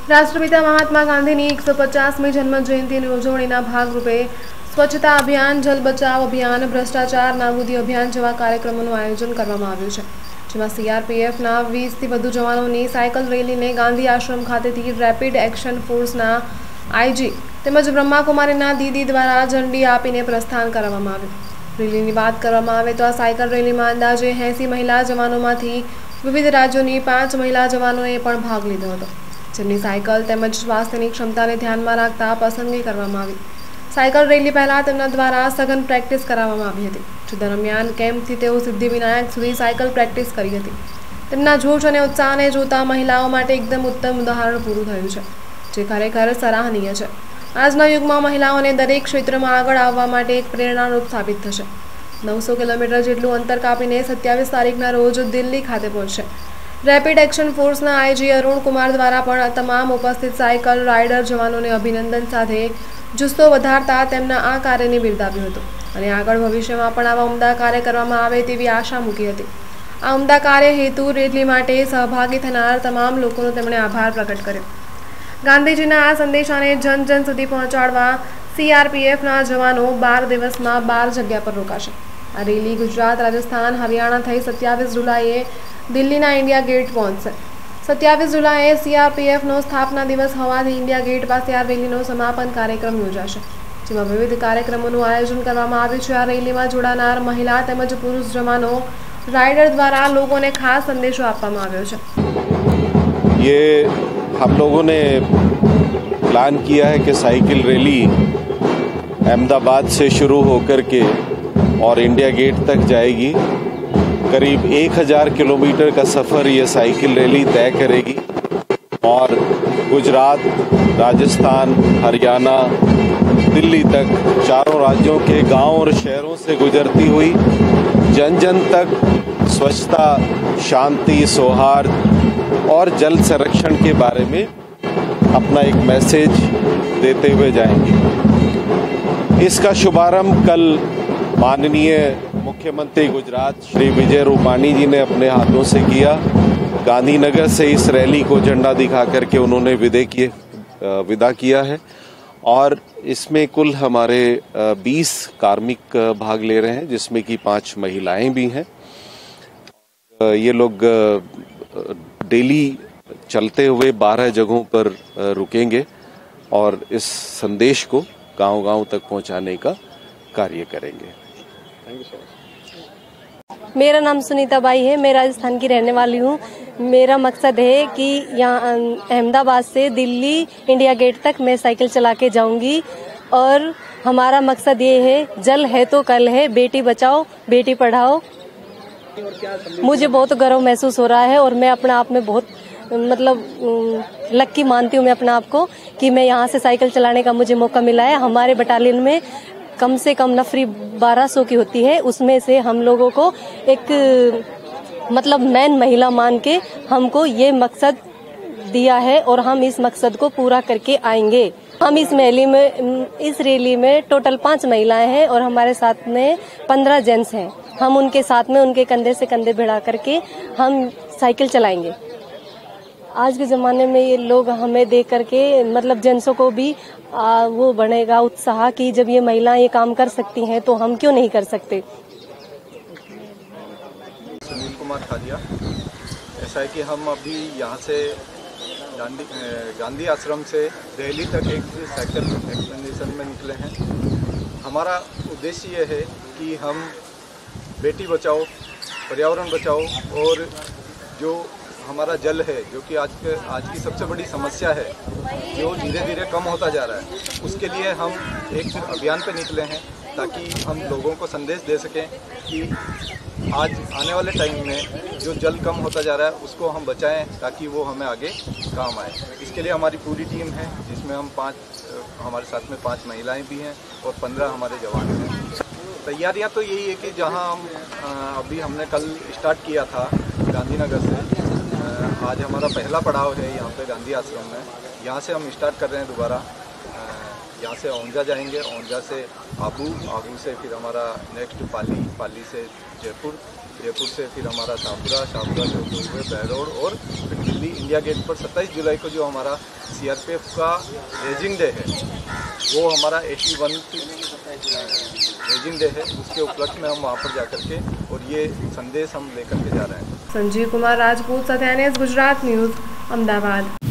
રાષ્ટ્રપિતા મહાત્મા ગાંધીની 150મી જન્મ જયંતિની ઉજવણીના ભાગરૂપે સ્વચ્છતા અભિયાન, જલ બચાવ અભિયાન, ભ્રષ્ટાચાર નાબૂદી અભિયાન જેવા કાર્યક્રમોનું આયોજન કરવામાં આવ્યું છે, જેમાં સીઆરપીએફના 20થી વધુ જવાનોની સાયકલ રેલીને ગાંધી આશ્રમ ખાતેથી રેપિડ એક્શન ફોર્સના આઈજી તેમજ બ્રહ્માકુમારીના દીદી દ્વારા ઝંડી આપીને પ્રસ્થાન કરવામાં આવ્યું। રેલીની વાત કરવામાં આવે તો આ સાયકલ રેલીમાં અંદાજે 80 મહિલા જવાનોમાંથી વિવિધ રાજ્યોની 5 મહિલા જવાનોએ પણ ભાગ લીધો હતો, જેમની સાયકલ તેમજ સ્વાસ્થ્યની ક્ષમતાને ધ્યાનમાં રાખતા પસંદગી કરવામાં આવી। સાયકલ રેલી પહેલા તેમના દ્વારા સઘન પ્રેક્ટિસ કરાવવામાં આવી હતી, જે દરમિયાન કેમ્પથી તેઓ સિદ્ધિવિનાયક સુધી સાયકલ પ્રેક્ટિસ કરી હતી। તેમના જોશ અને ઉત્સાહને જોતા મહિલાઓ માટે એકદમ ઉત્તમ ઉદાહરણ પૂરું થયું છે, જે ખરેખર સરાહનીય છે। આજના યુગમાં મહિલાઓને દરેક ક્ષેત્રમાં આગળ આવવા માટે એક પ્રેરણારૂપ સાબિત થશે। 900 કિલોમીટર જેટલું અંતર કાપીને 27 તારીખના રોજ દિલ્હી ખાતે પહોંચશે। રેપિડ એક્શન ફોર્સના આઈજી અરુણ કુમાર દ્વારા પણ તમામ ઉપસ્થિત સાયકલ રાઇડર જવાનોને અભિનંદન સાથે જુસ્સો વધારતા તેમના આ કાર્યને બિરદાવ્યું હતું અને આગળ ભવિષ્યમાં પણ આવા ઉમદા કાર્ય કરવામાં આવે તેવી આશા મૂકી હતી। આ ઉમદા કાર્ય હેતુ રેલી માટે સહભાગી થનાર તમામ લોકોનો તેમણે આભાર પ્રકટ કર્યો। ગાંધીજીના આ સંદેશાને જન જન સુધી પહોંચાડવા સીઆરપીએફના જવાનો 12 દિવસમાં 12 જગ્યા પર રોકાશે। આ રેલી ગુજરાત, રાજસ્થાન, હરિયાણા થઈ 27 જુલાઈએ દિલ્હીના ઇન્ડિયા ગેટ પહોંચશે। 27 જુલાઈએ સીઆરપીએફનો સ્થાપના દિવસ હોવાથી ઇન્ડિયા ગેટ પાસે આ રેલીનો સમાપન કાર્યક્રમ યોજાશે, જેમાં વિવિધ કાર્યક્રમોનું આયોજન કરવામાં આવ્યું છે। આ રેલીમાં જોડાનાર મહિલા તેમજ પુરુષ જવાનો રાઇડર દ્વારા લોકોને ખાસ સંદેશો આપવામાં આવ્યો છે। ये हम लोगों ने प्लान किया है कि साइकिल रैली अहमदाबाद से शुरू होकर के और इंडिया गेट तक जाएगी। करीब 1000 किलोमीटर का सफ़र ये साइकिल रैली तय करेगी और गुजरात, राजस्थान, हरियाणा, दिल्ली तक चारों राज्यों के गांव और शहरों से गुजरती हुई जन जन तक स्वच्छता, शांति, सौहार्द और जल संरक्षण के बारे में अपना एक मैसेज देते हुए जाएंगे। इसका शुभारंभ कल माननीय मुख्यमंत्री गुजरात श्री विजय रूपाणी जी ने अपने हाथों से किया। गांधीनगर से इस रैली को झंडा दिखा करके उन्होंने विदा किया है और इसमें कुल हमारे 20 कार्मिक भाग ले रहे हैं, जिसमें कि 5 महिलाएं भी हैं। ये लोग डेली चलते हुए 12 जगहों पर रुकेंगे और इस संदेश को गांव-गांव तक पहुंचाने का कार्य करेंगे। Thank you so much. मेरा नाम सुनीता बाई है, मैं राजस्थान की रहने वाली हूँ। मेरा मकसद है कि यहाँ अहमदाबाद से दिल्ली इंडिया गेट तक मैं साइकिल चला के जाऊंगी और हमारा मकसद ये है, जल है तो कल है, बेटी बचाओ बेटी पढ़ाओ। मुझे बहुत गर्व महसूस हो रहा है और मैं अपने आप में बहुत लक्की मानती हूँ मैं अपने आप को कि मैं यहाँ से साइकिल चलाने का मुझे मौका मिला है। हमारे बटालियन में कम से कम नफरी 1200 की होती है, उसमें से हम लोगों को एक मैन महिला मान के हमको ये मकसद दिया है और हम इस मकसद को पूरा करके आएंगे। हम इस रैली में टोटल 5 महिलाएं हैं और हमारे साथ में 15 जेंट्स हैं। हम उनके साथ में उनके कंधे से कंधे भिड़ा करके हम साइकिल चलाएंगे। आज के ज़माने में ये लोग हमें देख करके जेंट्सों को भी वो बनेगा उत्साह कि जब ये महिलाएं ये काम कर सकती हैं तो हम क्यों नहीं कर सकते। सुनील कुमार खादिया। ऐसा है कि हम अभी यहाँ से गांधी आश्रम से दिल्ली तक एक साइकिल एक्सपेडिशन में निकले हैं। हमारा उद्देश्य ये है कि हम बेटी बचाओ, पर्यावरण बचाओ और जो हमारा जल है, जो कि आज की सबसे बड़ी समस्या है, जो धीरे धीरे कम होता जा रहा है, उसके लिए हम एक अभियान पे निकले हैं ताकि हम लोगों को संदेश दे सकें कि आज आने वाले टाइम में जो जल कम होता जा रहा है उसको हम बचाएं ताकि वो हमें आगे काम आए। इसके लिए हमारी पूरी टीम है, जिसमें हम हमारे साथ में 5 महिलाएं भी हैं और 15 हमारे जवान हैं। तैयारियां तो यही है कि जहां हम अभी हमने कल स्टार्ट किया था गांधीनगर से, आज हमारा पहला पड़ाव है यहाँ पे गांधी आश्रम में। यहाँ से हम स्टार्ट कर रहे हैं दोबारा। यहाँ से औंजा जाएंगे, औंजा से आबू से फिर हमारा नेक्स्ट पाली से जयपुर, जयपुर से फिर हमारा शाहपुरा से होते हुए बहरोड और फिर दिल्ली इंडिया गेट पर 27 जुलाई को जो हमारा CRPF का रेजिंग डे है, वो हमारा 81th रेजिंग डे है। उसके उपलक्ष्य में हम वहाँ पर जाकर के और ये संदेश हम लेकर के जा रहे हैं। Sanjeev Kumar Rajput, Satya news, Gujarat news, Ahmedabad.